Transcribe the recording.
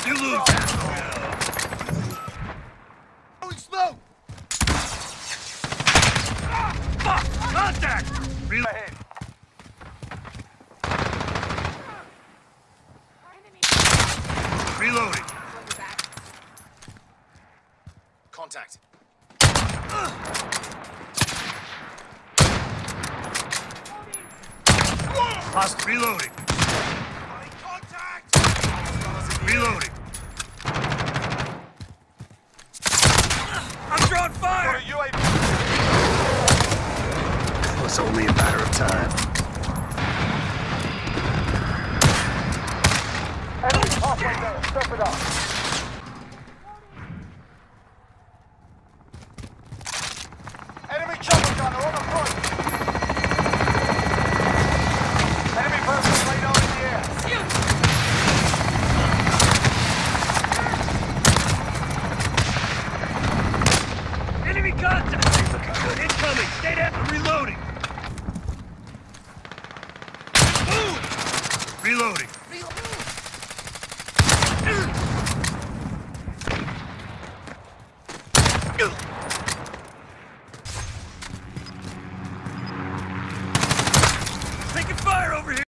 You lose. Going slow. Fuck! Contact! Reload. Ahead. Reloading. Contact. Hostile. Reloading. Contact. Reloading. I'm drawing fire. It's only a matter of time. Enemy halfway there. Step it up. Enemy chopper gunner on the front. Enemy person radar in the air. Enemy contact. Incoming. Stay there. I'm reloading. Move. Reloading. Reloading.